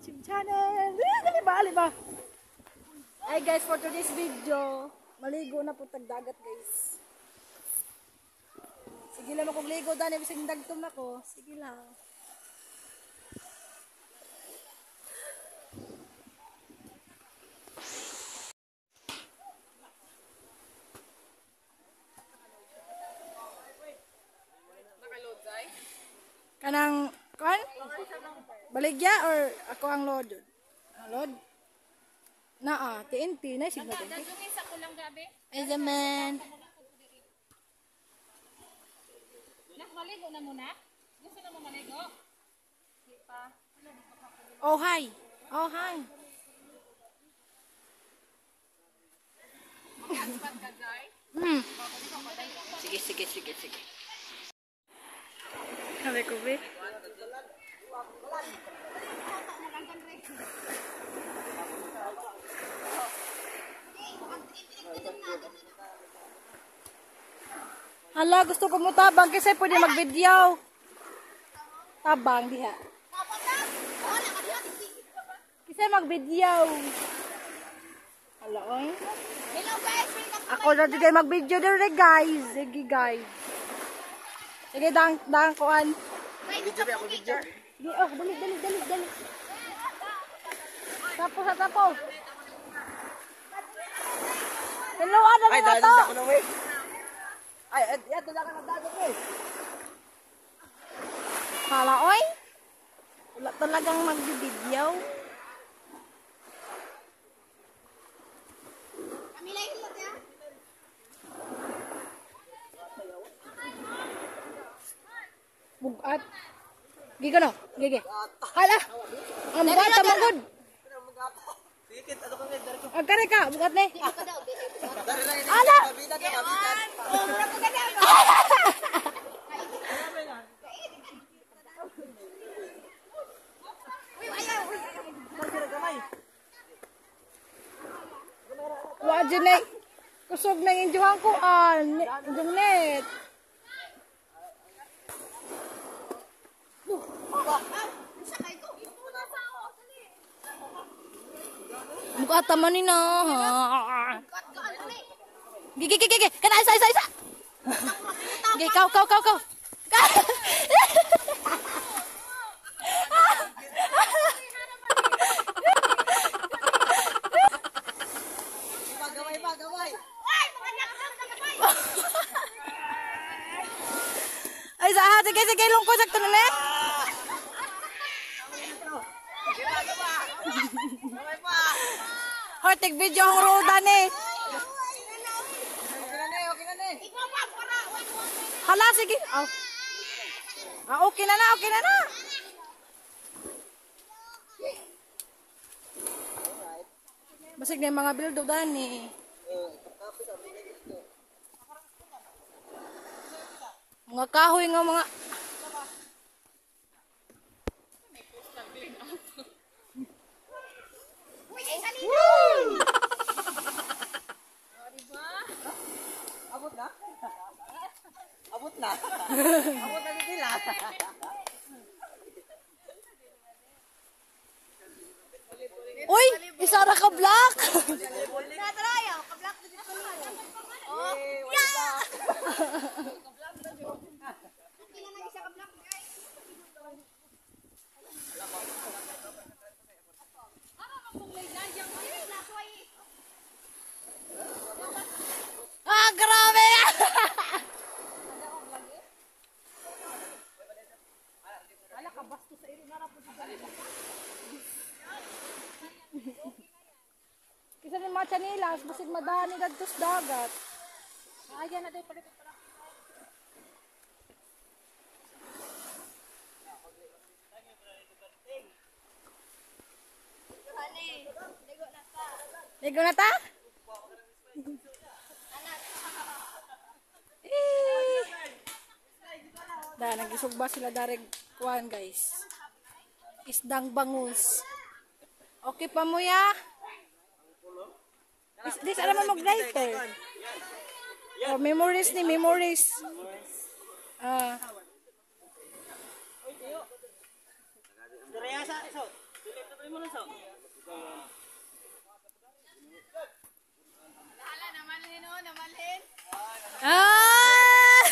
YouTube channel. Dali ba? Ay guys, for today's video, maligo na po tagdagat guys. Sige lang akong ligo dahil bising dagtom ako. Sige lang. Kanang kan? Baligya or ako ang load? Ang load? Naa, TNT na siguro. Dadungin sa kulang gabi. Ay zaman. Nak, maligo na muna. Gusto na mo maligo? Di pa. Oh hi. Oh hi. Mag-hotspot ka, Jai. Sige. Kami ko be. Hala, gusto ko mo tabang kasi pwede mag-video. Tabang diha. Kasi mag-video. Hala, oy. Hello guys, Ako na di kayo mag-video dere guys. Sige guys. Sige, dang kuan. Video ba ako video? Sige, oh, dali. Tapos. Hello, ada Ay, na dahil to. ako na, wey. Ay, yan, dala ka ng dagat, wey. Hala, oy. Wala talagang mag-video. Kami lang hilot ya. Bugat. Giga no? Gigi. Hala. Ang bata magod. Sikit, ano ka, dari ko. Agkare ka, bugat ni. Dari lang, Ala! kabitan ka, kabitan. Wa dyan kusog na yung juhang ko. Yung net. Buka taman ni na. Gigi. Kana isa. Gigi, kau. Gaway. Ay, sige, lungkot sakto na ne. Gaway pa. Hortik video ang roda ni. Okay na, ne. Hala, sige. Okay na na. Basig na yung mga bildo dani. Mga kahoy nga mga... Abot na nila. Uy! Isara ka black! Natraya, ka-block na dito. Oh, Kailan na isa ka-block, guys? Grabe! Kisa ni mga chanilas, basig madani dagtos dagat. Ayan na daw pala. Ligo na ta? Nagisugba sila darig kuan guys. Isdang bangus. Okay pa mo ya? Di sa naman mag-lighter. Oh, memories. Ah. Dari asa, so. Ah!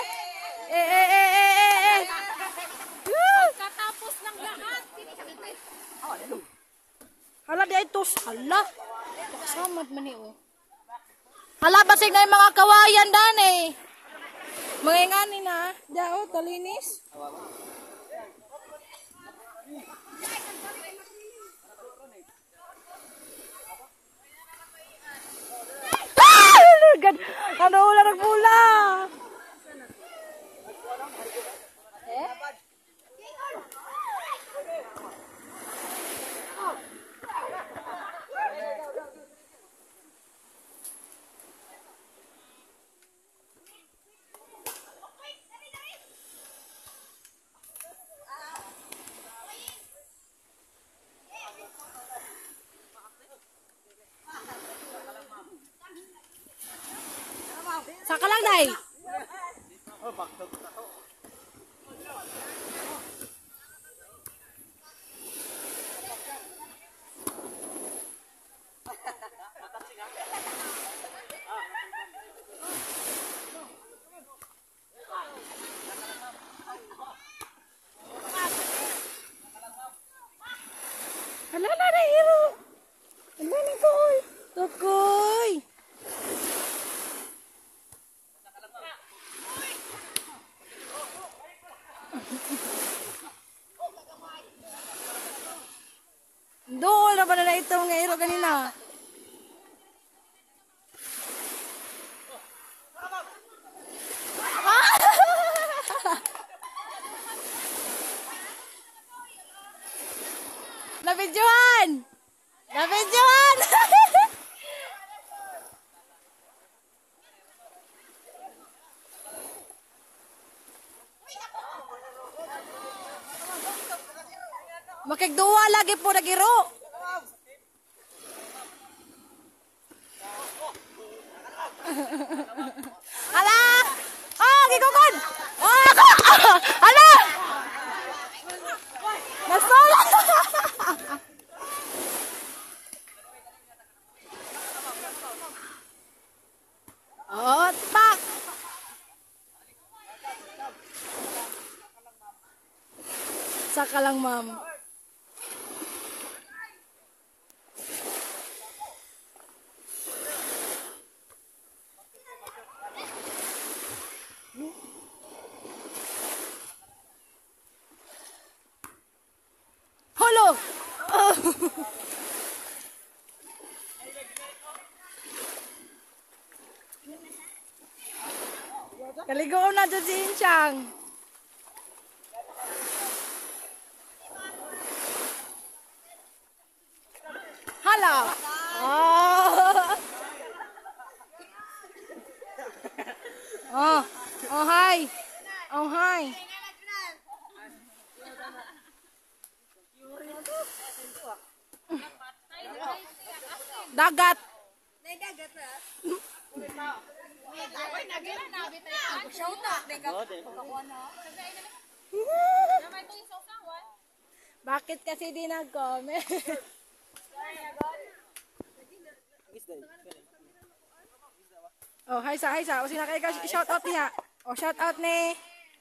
Katapos ng lahat. Hala di ito. Hala. Samad man eh oh. Hala basig na yung mga kawayan dan eh. Mga ingani na. Dao, talinis. Ah! Ano ulang nagbula? Eh? Saka lang, Day. Hala na, hero. Hala na, Koy. Tukoy. Doon na ba na itong hero kanina? Nabidyohan! Nabidyohan! Makigduwa lagi po nagiro. Ala! Oh, gigukon! Oh, ako! Ala! Nasala! Oh, pak! Saka lang, ma'am. Holo! Oh. Kaligoon na dyan si Inchang. Hala! Oh! Oh! Oh, hi! Oh, hi! Dagat! Bakit kasi di nag-comment? Oh, hi sa. O sina kay ka shout out niya. Oh, shout out ni.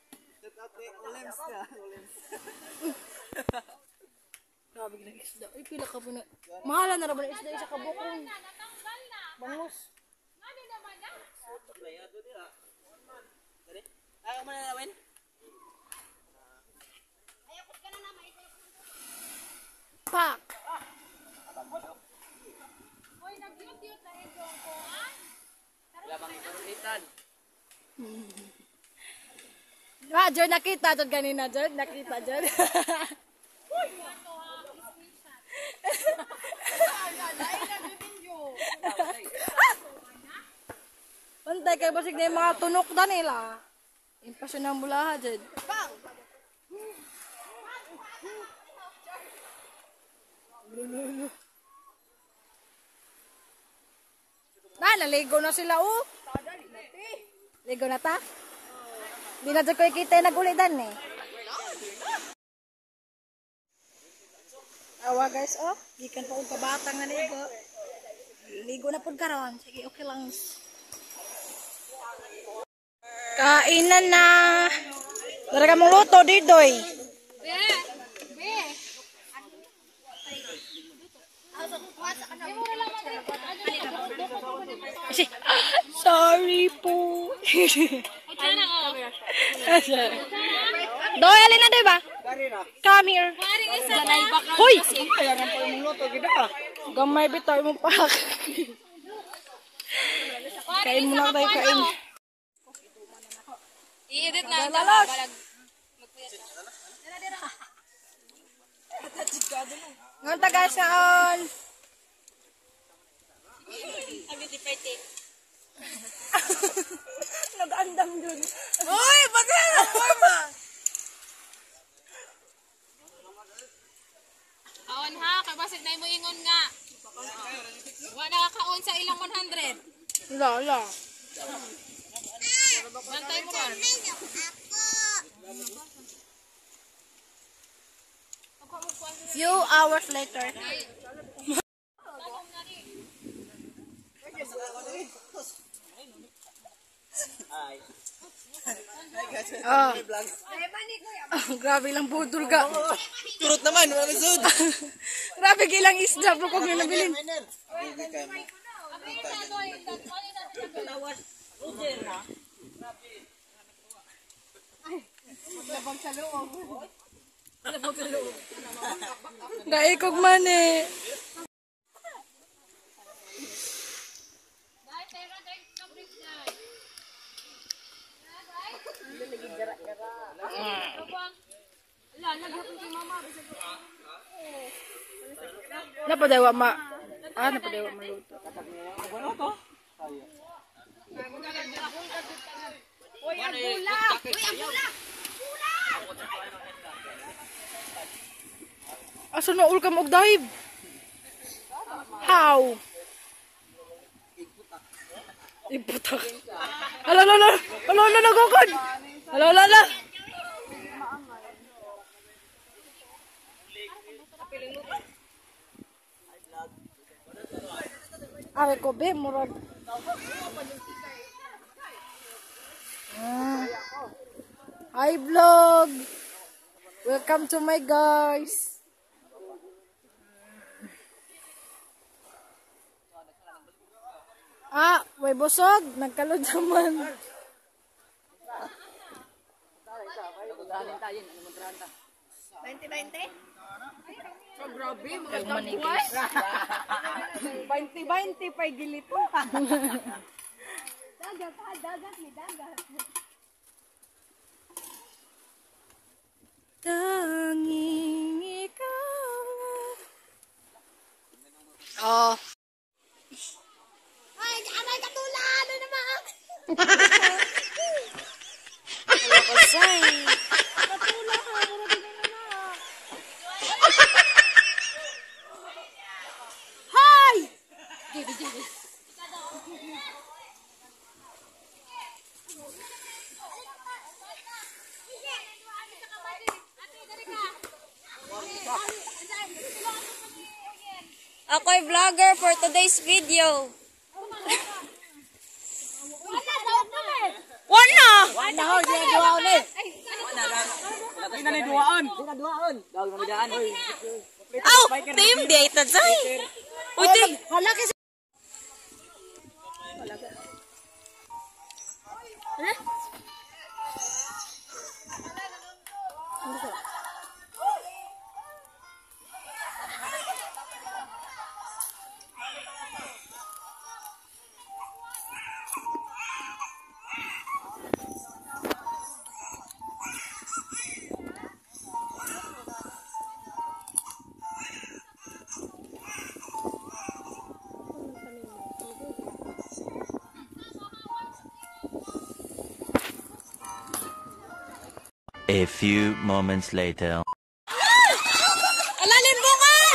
Grabe gina isda. Ay pila ka po na. Mahala na ra ba isda isa ka bukong. Natanggal na. Bangus. Ano naman na? Ayaw mo na nawin? Pak. Hoy, nag-cute na ito ko, ah? Labang ipalitan. Ah, Jod, nakita Jod kanina, Jod. Nakita, Jod. Pantay kay basig na yung mga tunok na nila. Impasyon ng mula, Jod. Naligo na sila, oh. Ligo na ta? Di na dyan ko ikita yung nag-ulidan, eh. Awa guys, oh. Gikan pa kong kabatang na ligo. Ligo na po karon. Sige, okay lang. Kainan na. Dara ka mong luto, Didoy. Sorry po. Doy, alin na doy ba? Come here. Hoy! Gamay bitaw mo pa. Kain muna tayo kain. I-edit na ito. Ngunta guys kaon. Nag-andam dun. Uy! Ba't yan ang forma? Aon ha, kay basit na mo ingon nga. Wala nakakaon sa ilang 100. Wala. Bantay mo ba? Few hours later. Oh. Grabe lang budol ka. Turut naman, wala sud. Grabe gilang isda bro kung nabilin. Gaikog man eh. Napadawa ma. Napadawa maluto. Uy, ang bula! Asa na ul ka mo og dive? How? Iputak. Ala nagukod. Ala. Are ko be murag. Hi vlog. Welcome to my guys. Way busog, nagkalod naman. 20-20? So, grabe, magandang buhay. 20-20 pa'y gilit mo. Dagat, may dagat. Tanging ikaw. Oh. Ay, anay katulad na naman. Wala ko say. Katulad ha, mura din na naman. Hi! Dibi. Ako'y vlogger for today's video. Wala! Aw! Team date na dyan! Uy, Hala kasi. A few moments later. Alalin bukan!